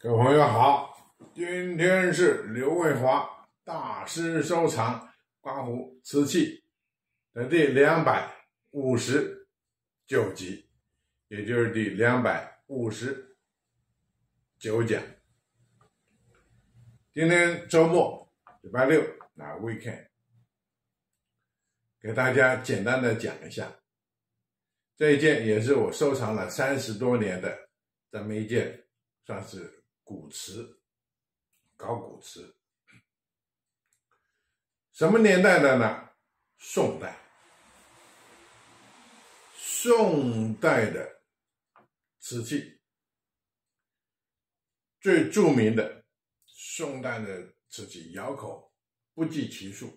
各位朋友好，今天是刘卫华大师收藏刮胡瓷器的第259集，也就是第259讲。今天周末，礼拜六，那 weekend， 给大家简单的讲一下，这一件也是我收藏了30多年的这么一件，算是古瓷，高古瓷。什么年代的呢？宋代。宋代的瓷器，最著名的宋代的瓷器窑口不计其数，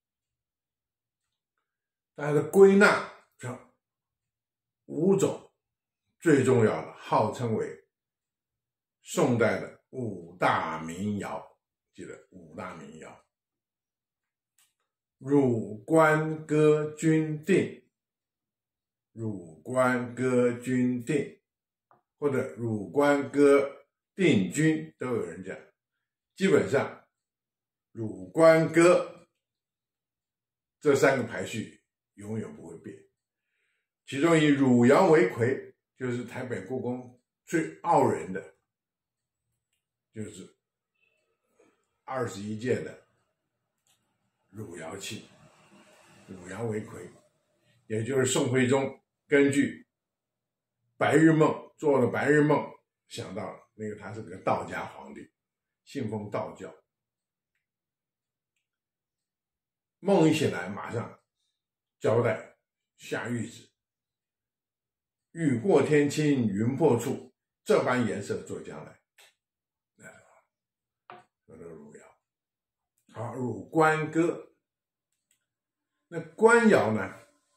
但是归纳成5种最重要的，号称为宋代的5大名窑。记得5大名窑：汝官哥钧定、汝官哥钧定，或者汝官哥定钧都有人讲。基本上汝官哥这3个排序永远不会变，其中以汝窑为魁，就是台北故宫最傲人的，就是21件的汝窑器，汝窑为魁，也就是宋徽宗根据白日梦做了白日梦，想到了那个他是个道家皇帝，信奉道教，梦一醒来马上交代下谕旨：雨过天晴云破处，这般颜色做将来。说的汝窑。好，汝官哥。那官窑呢？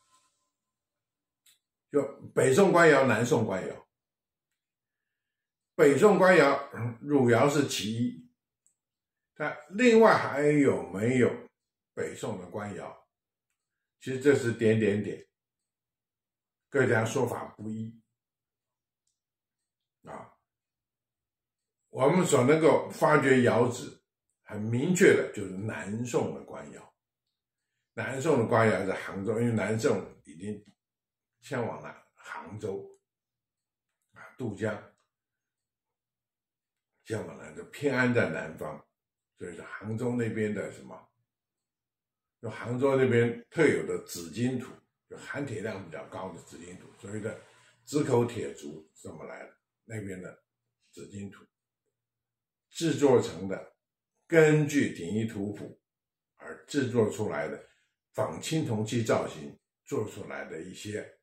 就北宋官窑、南宋官窑。北宋官窑，汝窑是其一，但另外还有没有北宋的官窑？其实这是点，各家说法不一啊。我们所能够发掘窑址很明确的就是南宋的官窑。南宋的官窑在杭州，因为南宋已经迁往了杭州渡江，迁往了偏安在南方，所以是杭州那边的什么？就杭州那边特有的紫金土，就含铁量比较高的紫金土，所谓的紫口铁竹这么来的，那边的紫金土制作成的，根据鼎一图谱而制作出来的仿青铜器造型做出来的一些，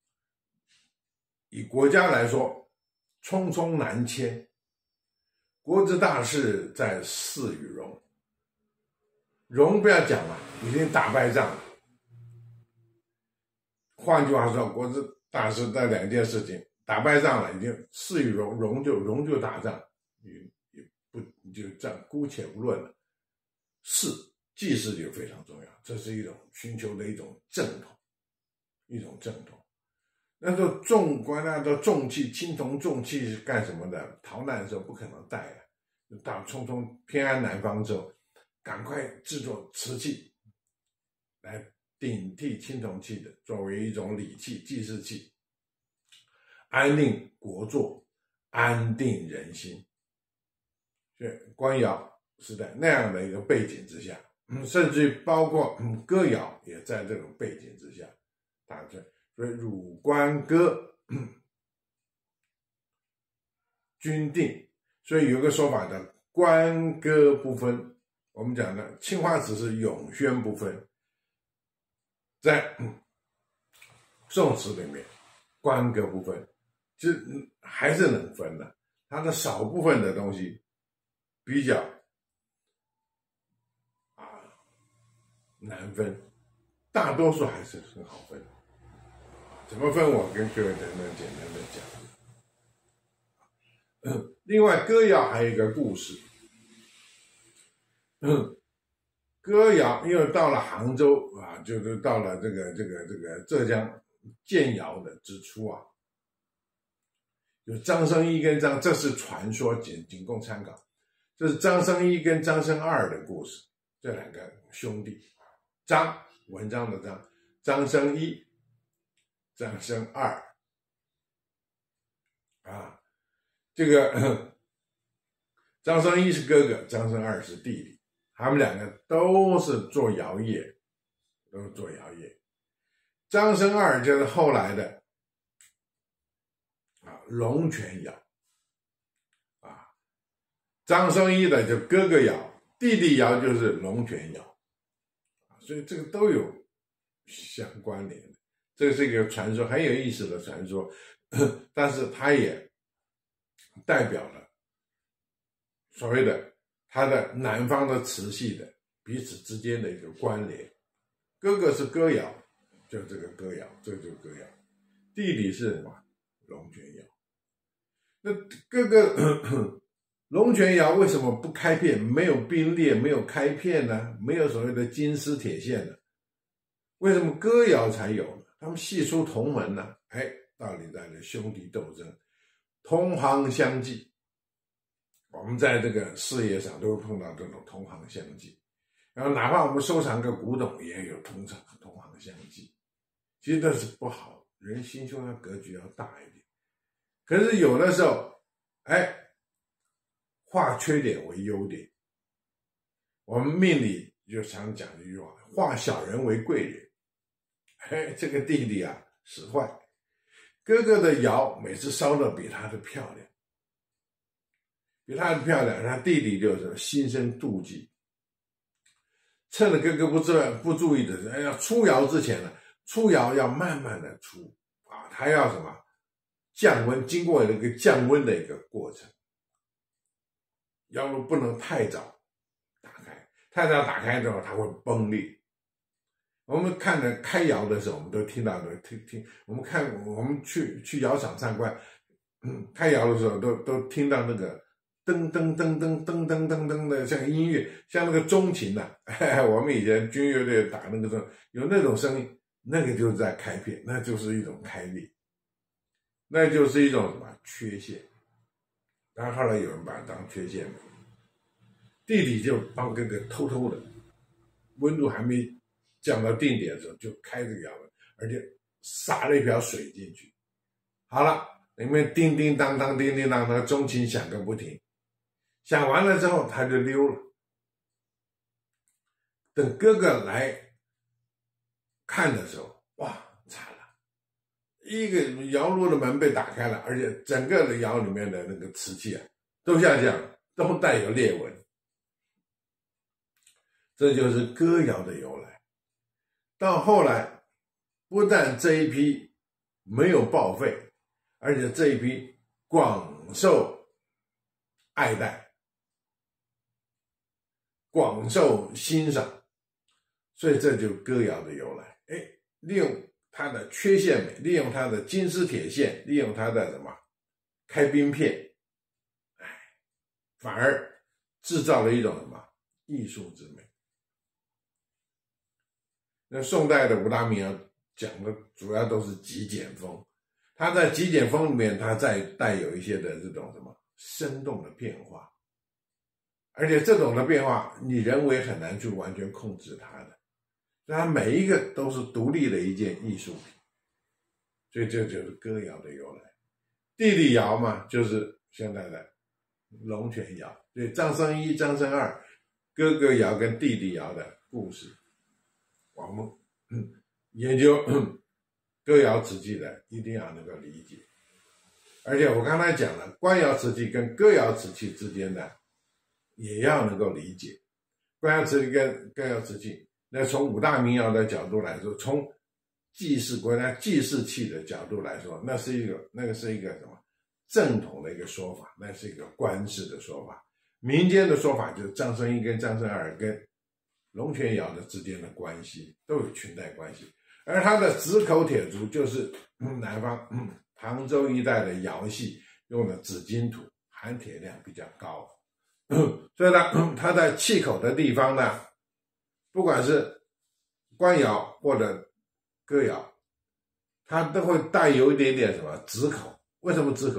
以国家来说匆匆南迁，国之大事在祀与戎，戎不要讲了，已经打败仗了。换句话说，国之大事那2件事情，打败仗了，已经祀与戎，戎就打仗，也不就这样姑且不论了。祭祀就非常重要，这是一种寻求的一种正统，那时候重官那都重器，青铜重器是干什么的？逃难的时候不可能带啊，到匆匆偏安南方之后，赶快制作瓷器来顶替青铜器的，作为一种礼器、祭祀器，安定国祚，安定人心。所以官窑是在那样的一个背景之下，甚至于包括歌谣也在这种背景之下打出来。所以汝官哥钧定，所以有个说法叫官哥不分。我们讲的青花瓷是永宣不分，在宋瓷里面官哥不分，其实还是能分的，它的少部分的东西比较难分，大多数还是很好分。怎么分？我跟各位简单的讲。另外，歌谣还有一个故事。歌谣因为到了杭州啊，就是到了这个浙江建窑的之初啊， 有张生一跟这是传说，仅供参考。这是张生一跟张生二的故事，这两个兄弟，文章的章，张生一，张生二，啊，这个张生一是哥哥，张生二是弟弟，他们两个都是做窑业，张生二就是后来的龙泉窑，张生一的就哥哥窑，弟弟窑就是龙泉窑，所以这个都有相关联的。这是一个传说，很有意思的传说，但是它也代表了所谓的他的南方的瓷器的彼此之间的一个关联。哥哥是哥窑，就这个哥窑，这就是哥窑；弟弟是什么？龙泉窑。那哥哥龙泉窑为什么不开片？没有冰裂，没有开片呢？没有所谓的金丝铁线呢？为什么哥窑才有呢？他们系出同门呢？道理在这，兄弟斗争，同行相忌。我们在这个事业上都会碰到这种同行相忌，然后哪怕我们收藏个古董，也有同行相忌。其实这是不好，人心胸要格局要大一点。可是有的时候，化缺点为优点。我们命理就常讲一句话，化小人为贵人。这个弟弟啊使坏，哥哥的窑每次烧的比他的漂亮，他弟弟就是心生妒忌，趁着哥哥不注意的时候，要出窑之前呢，出窑要慢慢的出他要什么降温，经过一个降温的一个过程，窑炉不能太早打开，太早打开之后它会崩裂。我们看着开窑的时候，我们都听到的听，我们去窑厂参观，开窑的时候都听到那个噔噔噔噔噔噔噔噔的像音乐，像那个钟琴我们以前军乐队打那个钟，有那种声音，那个就是在开片，那就是一种开裂，那就是一种什么缺陷。然后后来有人把它当缺陷了，弟弟就帮哥哥偷偷的，温度还没降到定点的时候就开这个窑门，而且洒了一瓢水进去。好了，里面叮叮当当叮叮当当，钟琴响个不停。响完了之后他就溜了。等哥哥来看的时候，哇，惨了，一个窑炉的门被打开了，而且整个的窑里面的那个瓷器都像这样，都带有裂纹。这就是哥窑的由来。到后来，不但这一批没有报废，而且这一批广受爱戴，广受欣赏，所以这就是哥窑的由来。利用它的缺陷美，利用它的金丝铁线，利用它的什么开冰片，反而制造了一种什么艺术之美。那宋代的五大名窑讲的主要都是极简风，它在极简风里面，它再带有一些的这种什么生动的变化，而且这种的变化，你人为很难去完全控制它的，所以它每一个都是独立的一件艺术品，所以这就是哥窑的由来。弟弟窑嘛，就是现在的龙泉窑，所以张生一、张生二，哥哥窑跟弟弟窑的故事。我们研究哥窑瓷器的一定要能够理解，而且我刚才讲了，官窑瓷器跟哥窑瓷器之间的也要能够理解。官窑瓷器跟哥窑瓷器，那从五大名窑的角度来说，从国家祭祀器的角度来说，那个是一个什么正统的一个说法，那是一个官式的说法。民间的说法就是张生一跟张生二跟龙泉窑的之间的关系都有裙带关系，而它的紫口铁足就是南方杭州一带的窑系用的紫金土，含铁量比较高，所以呢，它在气口的地方呢，不管是官窑或者哥窑，它都会带有一点点什么紫口。为什么紫口？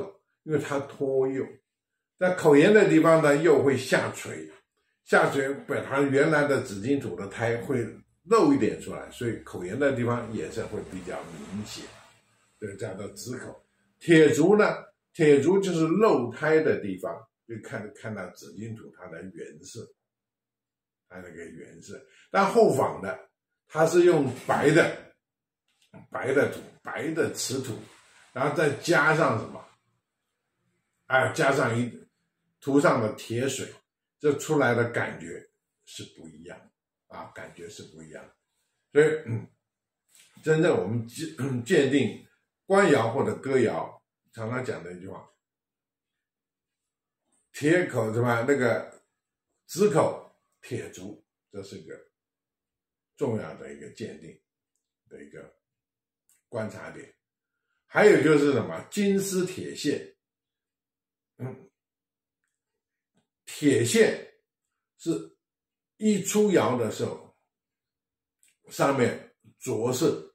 因为它托釉。在口沿的地方呢，釉会下垂，下垂把它原来的紫金土的胎会露一点出来，所以口沿的地方颜色会比较明显，这个叫做紫口。铁足呢，铁足就是露胎的地方，就看到紫金土它的原色，它那个原色。但后仿的，它是用白的土，白的瓷土，然后再加上什么？加上涂上的铁水，这出来的感觉是不一样啊，感觉是不一样。所以，真正我们鉴定官窑或者哥窑，常常讲的一句话：铁口什么那个紫口铁足，这是一个重要的一个鉴定的一个观察点。还有就是什么金丝铁线。铁线是一出窑的时候，上面着色，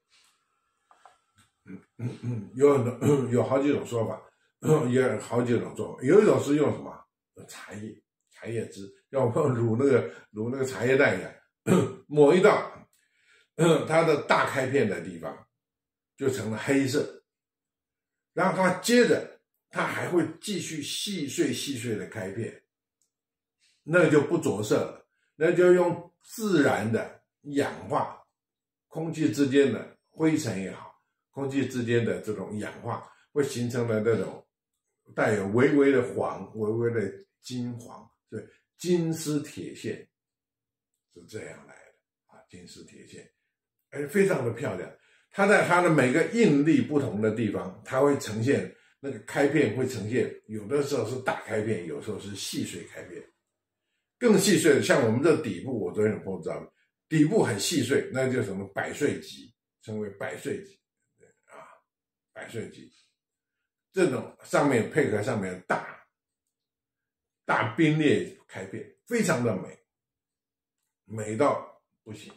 有好几种说法，也有好几种做法。有一种是用什么茶叶汁，要卤那个茶叶蛋一样，抹一道，它的大开片的地方就成了黑色，然后它接着它还会继续细碎的开片。那就不着色了，那就用自然的氧化，空气之间的灰尘也好，空气之间的这种氧化，会形成了那种带有微微的黄、微微的金黄，所以金丝铁线是这样来的啊，金丝铁线，非常的漂亮。它在它的每个应力不同的地方，它会呈现那个开片会呈现，有的时候是大开片，有时候是细碎开片。更细碎的，像我们这底部，我昨天有朋友知道，底部很细碎，那就什么百岁级，称为百岁级啊，百岁级。这种上面配合上面大冰裂开片，非常的美，美到不行。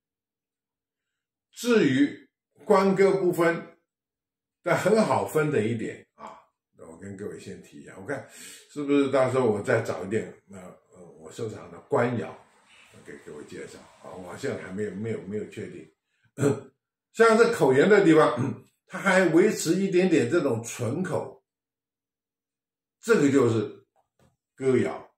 至于官哥不分，但很好分的一点啊，我跟各位先提一下，我看是不是到时候我再找一点我收藏的官窑给各位介绍啊，我现在还没有确定。像这口沿的地方，它还维持一点点这种纯口，这个就是哥窑。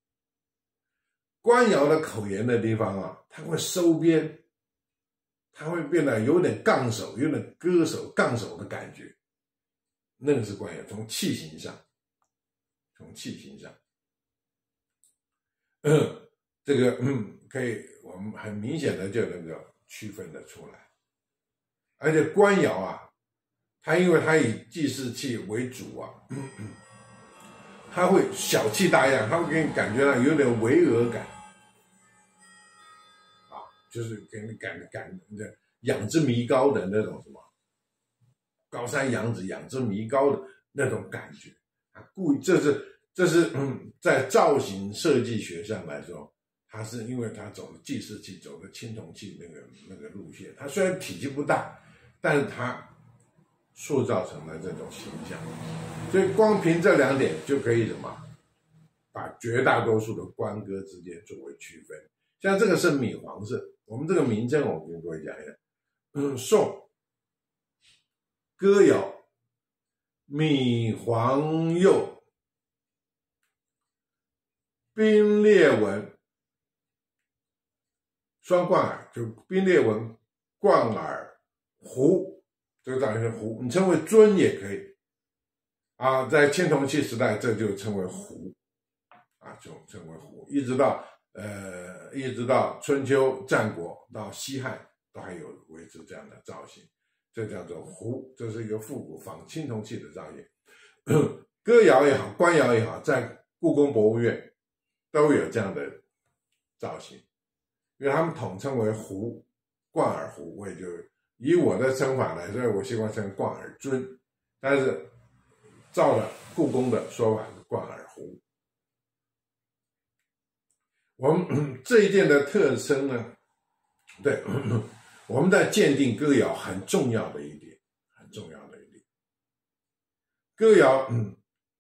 官窑的口沿的地方啊，它会收边，它会变得有点杠手，有点割手、杠手的感觉，那个是官窑。从器型上，这个可以我们很明显的就能够区分得出来。而且官窑啊，它因为它以计时器为主啊，它会小气大样，它会给你感觉到有点巍峨感啊，就是给你感仰之弥高的那种什么高山仰止、仰之弥高的那种感觉啊，故意这是在造型设计学上来说，它是因为它走的计时器，走的青铜器那个路线，它虽然体积不大，但是它塑造成了这种形象，所以光凭这两点就可以什么，把绝大多数的官哥之间作为区分。像这个是米黄色，我们这个名称我跟各位讲一下，宋哥窑米黄釉冰裂纹双贯耳，就冰裂纹贯耳壶，这个当然是壶，你称为尊也可以啊。在青铜器时代，这就称为壶啊，就称为壶，一直到春秋战国到西汉都还有维持这样的造型，这叫做壶，这是一个复古仿青铜器的造型。哥窑也好，官窑也好，在故宫博物院都有这样的造型，因为他们统称为壶，贯耳壶，我也就以我的称法来，所以我习惯称贯耳尊，但是照了故宫的说法是贯耳壶。我们这一件的特征呢，对，我们在鉴定哥窑很重要的一点，哥窑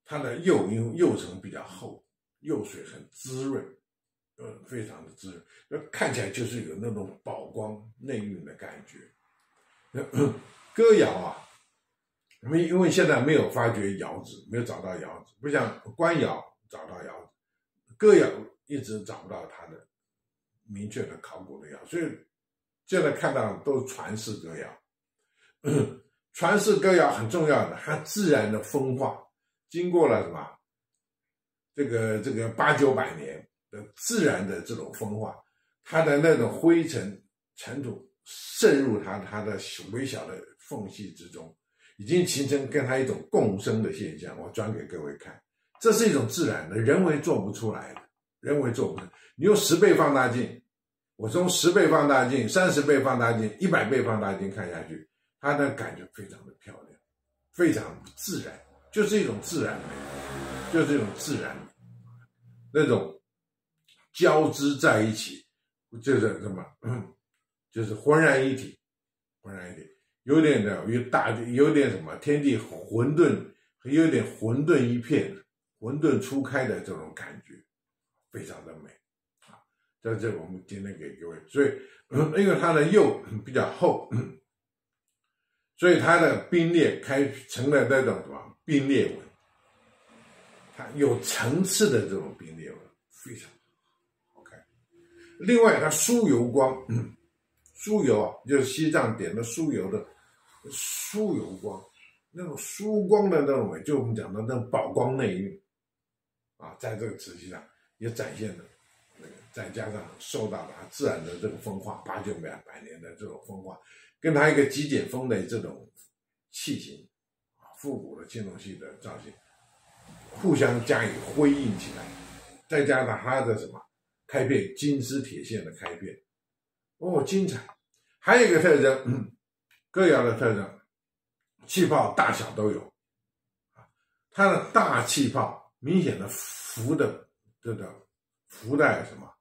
它的釉因为釉层比较厚，釉水很滋润，非常的滋润，看起来就是有那种宝光内蕴的感觉。歌窑啊，因为现在没有发掘窑址，没有找到窑址，不像官窑找到窑址，歌窑一直找不到它的明确的考古的窑，所以现在看到的都是传世歌窑。传世歌窑很重要的，它自然的风化，经过了什么这个8、900年的自然的这种风化，它的那种灰尘尘土渗入它的微小的缝隙之中，已经形成跟它一种共生的现象。我转给各位看，这是一种自然的，人为做不出来的，人为做不出来。你用10倍放大镜，我从10倍放大镜、30倍放大镜、100倍放大镜看下去，它的感觉非常的漂亮，非常自然，就是一种自然美，就是一种自然美，那种交织在一起，就是什么，就是浑然一体，浑然一体，有点什么天地混沌，有点混沌一片，混沌初开的这种感觉，非常的美啊！在这我们今天给各位，所以因为它的釉比较厚。所以它的冰裂成了那种什么冰裂纹，它有层次的这种冰裂纹，非常好看。另外，它疏油光，疏油啊，就是西藏点的酥油的疏油光，那种疏光的那种美，就我们讲的那种宝光内蕴啊，在这个瓷器上也展现了那个，再加上受到了它自然的这个风化，8、900年的这种风化。跟它一个极简风的这种器型，复古的青铜器的造型，互相加以辉映起来，再加上它的什么开片金丝铁线的开片，精彩。还有一个特征，歌窑的特征，气泡大小都有，它的大气泡明显的浮的什么，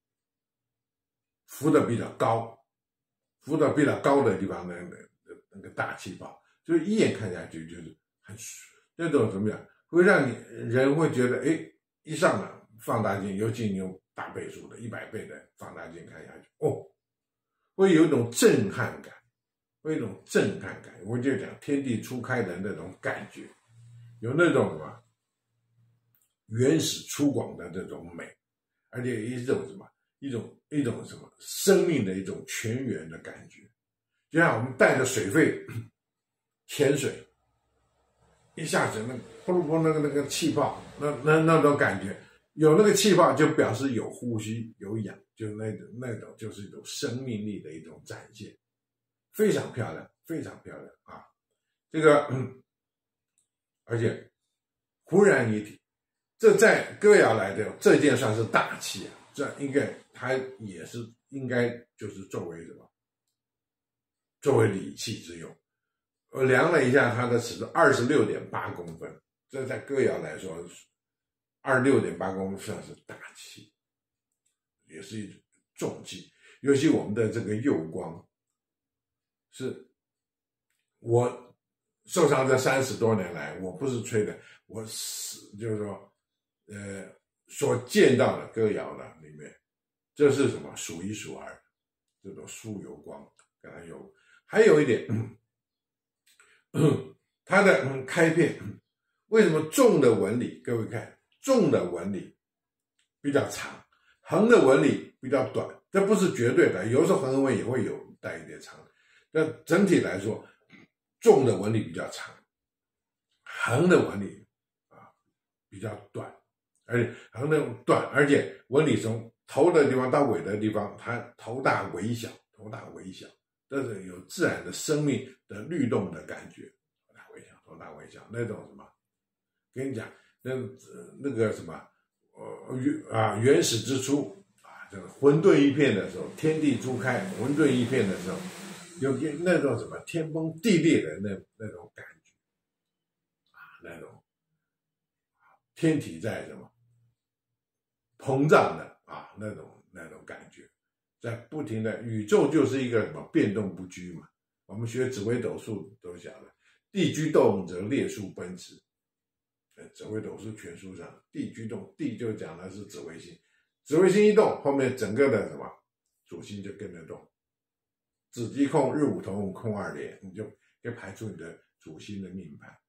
浮的比较高。浮到比较高的地方的那个大气泡，就是一眼看下去就是很那种怎么样，会让人会觉得，一上来放大镜，尤其你用大倍数的100倍的放大镜看下去，会有一种震撼感，我就讲天地初开的那种感觉，有那种什么原始粗犷的这种美，而且一种什么。一种什么生命的一种泉源的感觉，就像我们带着水肺潜水，一下子噗噜噗那个气泡，那种感觉，有那个气泡就表示有呼吸有氧，就那种就是一种生命力的一种展现，非常漂亮，非常漂亮啊！这个而且浑然一体，这在歌谣来的这件算是大器啊。这应该它也是应该就是作为什么？作为礼器之用。我量了一下它的尺寸，26.8公分，这在歌谣来说，26.8公分算是大器，也是一种重器。尤其我们的这个釉光，是我受伤这30多年来，我不是吹的，我就是说，所见到的歌谣的里面，这是什么数一数二的这种疏油光，跟它有。还有一点，它的开片，为什么纵的纹理？各位看，纵的纹理比较长，横的纹理比较短，这不是绝对的，有时候横的纹也会有带一点长。但整体来说，纵的纹理比较长，横的纹理比较短。而且而且纹理从头的地方到尾的地方，它头大尾小，这是有自然的生命的律动的感觉，头大尾小那种什么，跟你讲，那个什么，原始之初这个混沌一片的时候，天地初开，混沌一片的时候，有那种什么天崩地裂的那种感觉，那种天体在什么？膨胀的那种感觉，在不停的宇宙就是一个什么变动不居嘛。我们学紫微斗数都晓得，地居动则列数奔驰， 紫微斗数全书上，地居动，地就讲的是紫微星，紫微星一动，后面整个的什么主星就跟着动，子鸡空，日午同空2连，你就可以排出你的主星的命盘。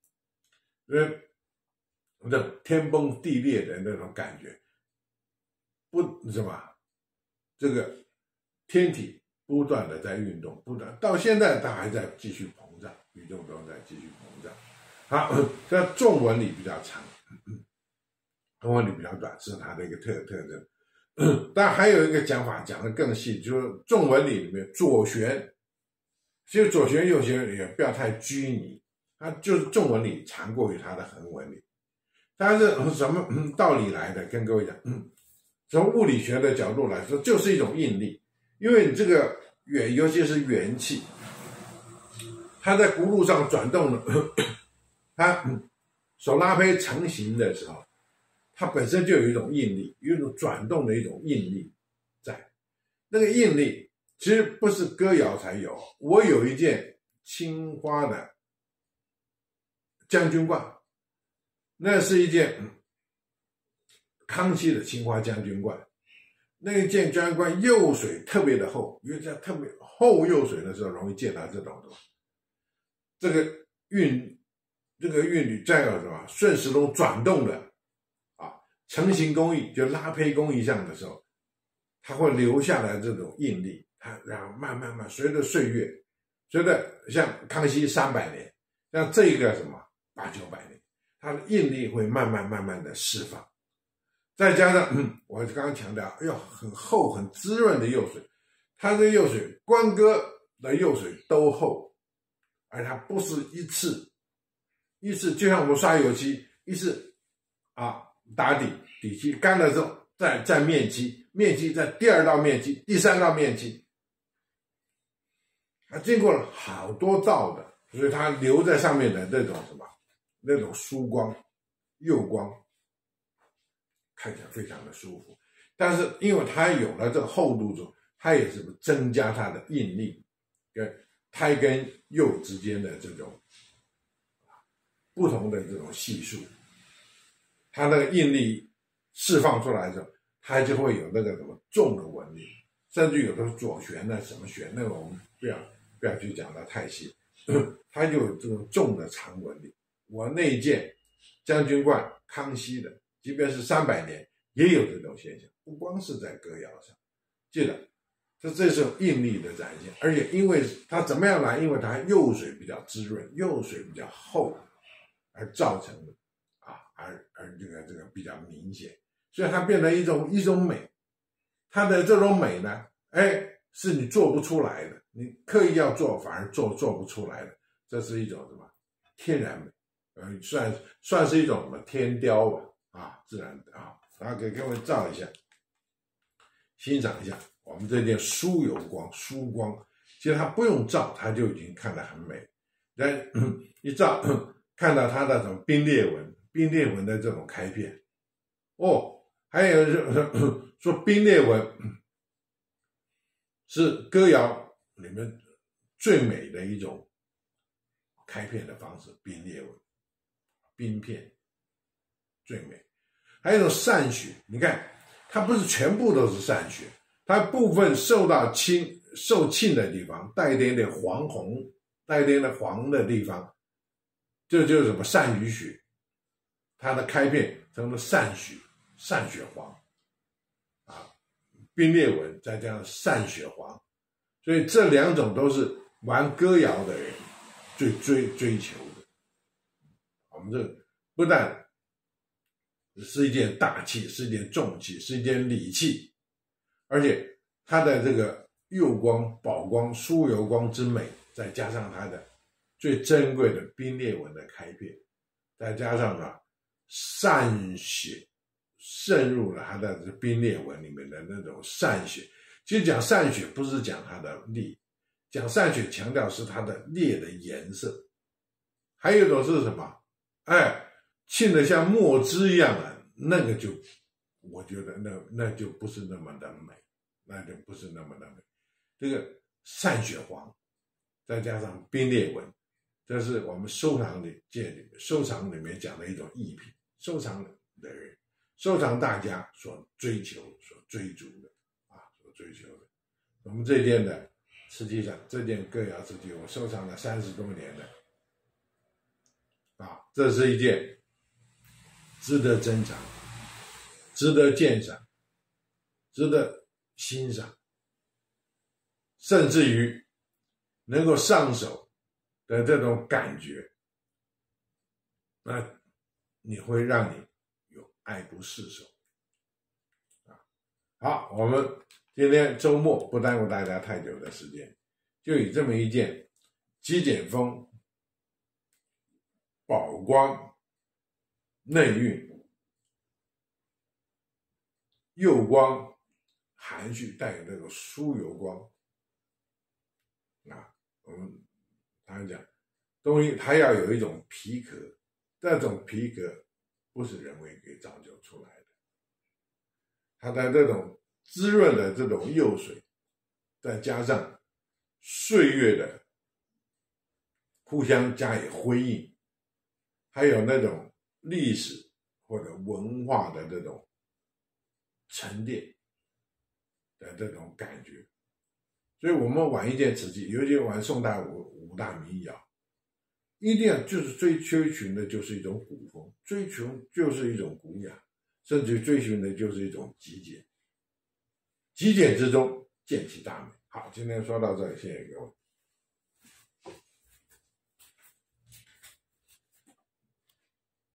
那天崩地裂的那种感觉，不什么，这个天体不断的在运动，不断到现在它还在继续膨胀，宇宙都在继续膨胀。好，这纵纹理比较长，横纹理比较短，是它的一个特征。但还有一个讲法讲得更细，就是纵纹理里面左旋，其实左旋右旋也不要太拘泥，它就是纵纹理长过于它的横纹理。它是什么道理来的？跟各位讲，从物理学的角度来说，就是一种应力，因为你这个尤其是元气，它在轱辘上转动的，它手拉胚成型的时候，它本身就有一种应力，有一种转动的一种应力在。那个应力其实不是歌谣才有，我有一件青花的将军冠，那是一件康熙的青花将军冠，那一件将军冠釉水特别的厚，因为在特别厚釉水的时候容易见到这种的。这个韵律再有什么顺时钟转动的成型工艺，就拉胚工艺上的时候，它会留下来这种应力，它然后慢慢随着岁月，随着像康熙300年，像这个什么800-900年，它的应力会慢慢的释放。再加上我刚刚强调要很厚很滋润的釉水，它的釉水官哥的釉水都厚，而它不是一次就像我们刷油漆一次打底漆干了之后再面漆在第2道面漆第3道面漆，它经过了好多道的，所以它留在上面的那种什么那种疏光釉光看起来非常的舒服。但是因为它有了这个厚度之后，它也是增加它的应力跟胎跟釉之间的这种不同的这种系数，它那个应力释放出来的时候，它就会有那个什么重的纹理，甚至有的左旋的什么旋，那个我们不要去讲得太细，它就有这种重的长纹理。我那一件将军冠康熙的，即便是300年也有这种现象，不光是在歌谣上。记得这是应力的展现，而且因为它怎么样来，因为它釉水比较滋润，釉水比较厚而造成的而这个比较明显，所以它变成一种美。它的这种美呢，是你做不出来的，你刻意要做反而做不出来的，这是一种什么天然美，算是一种什么天雕吧，自然的然后给各位照一下，欣赏一下我们这件疏油光疏光，其实它不用照它就已经看得很美，一照看到它的什么冰裂纹的这种开片还有说冰裂纹是歌谣里面最美的一种开片的方式，冰裂纹冰片最美。还有一种散血，你看它不是全部都是散血，它部分受沁的地方带一点点黄红，带一点点黄的地方，这就是什么散雨血，它的开片成了散血黄冰裂纹再加上散血黄，所以这2种都是玩歌谣的人最追求的。我们这不但是一件大气，是一件重气，是一件礼器，而且它的这个釉光宝光疏油光之美，再加上它的最珍贵的冰裂纹的开片，再加上散血渗入了它的冰裂纹里面的那种散血。其实讲散血不是讲它的裂，讲散血强调是它的裂的颜色。还有一种是什么沁得像墨汁一样的，那个就我觉得那就不是那么的美，这个散血黄再加上冰裂纹， 这是我们收藏的界里面，收藏里面讲的一种艺品，收藏的人，收藏大家所追求、所追逐的所追求的。我们这件呢，实际上这件歌谣瓷器我收藏了30多年了，这是一件值得珍藏、值得鉴赏、值得欣赏，甚至于能够上手的这种感觉，那你会让你有爱不释手。好，我们今天周末不耽误大家太久的时间，就以这么一件极简风、宝光、内蕴、釉光含蓄，带有那种酥油光我们常讲东西它要有一种皮壳，这种皮壳不是人为给造就出来的，它的这种滋润的这种釉水，再加上岁月的互相加以辉映，还有那种历史或者文化的这种沉淀的这种感觉。所以我们玩一件瓷器，尤其玩宋代五大名窑，一定要就是追寻的就是一种古风，追求就是一种古雅，甚至追寻的就是一种极简，极简之中见其大美。好，今天说到这里，谢谢各位。